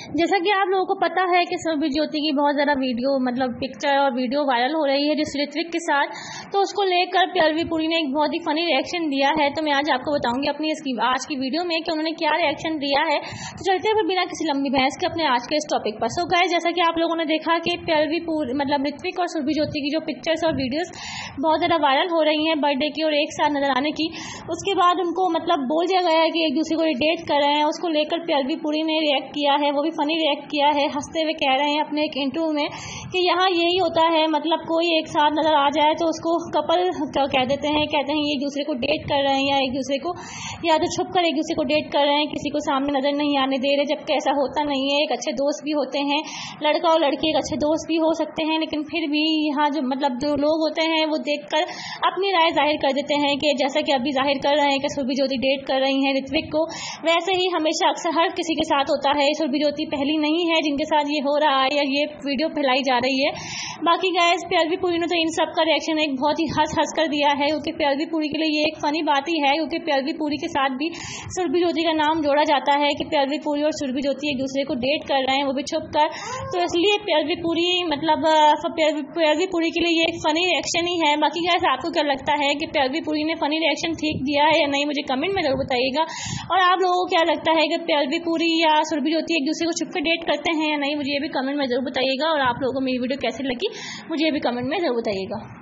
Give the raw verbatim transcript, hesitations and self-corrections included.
जैसा कि आप लोगों को पता है कि सुरभि ज्योति की बहुत ज़्यादा वीडियो मतलब पिक्चर और वीडियो वायरल हो रही है जिस ऋत्विक के साथ, तो उसको लेकर पीएलवी पुरी ने एक बहुत ही फनी रिएक्शन दिया है। तो मैं आज आपको बताऊंगी अपनी इसकी आज की वीडियो में कि उन्होंने क्या रिएक्शन दिया है। तो चलते हैं फिर बिना किसी लंबी बहस के अपने आज के इस टॉपिक पर। सो गाइस, जैसा कि आप लोगों ने देखा कि पीएलवी पुरी मतलब ऋत्विक और सुरभि ज्योति की जो पिक्चर्स और वीडियोस बहुत ज़्यादा वायरल हो रही हैं बर्थडे की और एक साथ नजर आने की, उसके बाद उनको मतलब बोल दिया गया है कि एक दूसरे को डेट कर रहे हैं। उसको लेकर पीएलवी पुरी ने रिएक्ट किया है, वो भी फनी रिएक्ट किया है, हंसते हुए कह रहे हैं अपने एक इंटरव्यू में कि यहाँ यही होता है, मतलब कोई एक साथ नजर आ जाए तो उसको कपल कह देते हैं, कहते हैं एक दूसरे को डेट कर रहे हैं या एक दूसरे को या तो छुप कर एक दूसरे को डेट कर रहे हैं, किसी को सामने नजर नहीं आने दे रहे, जबकि ऐसा होता नहीं है। एक अच्छे दोस्त भी होते हैं, लड़का और लड़की एक अच्छे दोस्त भी हो सकते हैं, लेकिन फिर भी यहाँ जो मतलब जो लोग होते हैं वो देखकर अपनी राय जाहिर कर देते हैं कि जैसा कि अभी जाहिर कर रहे हैं कि सुरभि ज्योति डेट कर रही हैं ऋत्विक को, वैसे ही हमेशा अक्सर हर किसी के साथ होता है। सुरभि ज्योति पहली नहीं है जिनके साथ ये हो रहा है या ये वीडियो फैलाई जा रही है। बाकी गाइस, पीएलवी पुरी ने तो इन सब का रिएक्शन एक बहुत ही हंस हंस कर दिया है, क्योंकि पीएलवी पुरी के लिए ये एक फनी बात ही है, क्योंकि पीएलवी पुरी के साथ भी सुरभि ज्योति का नाम जोड़ा जाता है कि पीएलवी पुरी और सुरभि ज्योति एक दूसरे को डेट कर रहे हैं, वो भी छुप कर। तो इसलिए पीएलवी पुरी मतलब पीएलवी पुरी के लिए ये एक फनी रिएक्शन ही है। बाकी गाइस, आपको क्या लगता है कि पीएलवी पुरी ने फनी रिएक्शन ठीक दिया है या नहीं, मुझे कमेंट में जरूर बताइएगा। और आप लोगों को क्या लगता है कि पीएलवी पुरी या सुरभि ज्योति एक दूसरे को छुप कर डेट करते हैं या नहीं, मुझे ये भी कमेंट में जरूर बताइएगा। और आप लोगों को मेरी वीडियो कैसी लगी मुझे ये भी कमेंट में जरूर बताइएगा।